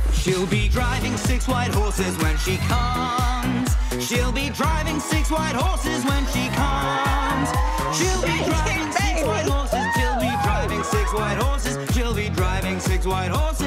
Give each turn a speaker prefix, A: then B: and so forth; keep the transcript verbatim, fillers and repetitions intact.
A: She'll be driving six white horses when she comes. She'll be driving six white horses when she comes. She'll be driving six white horses. She'll be driving six white horses. She'll be driving six white horses.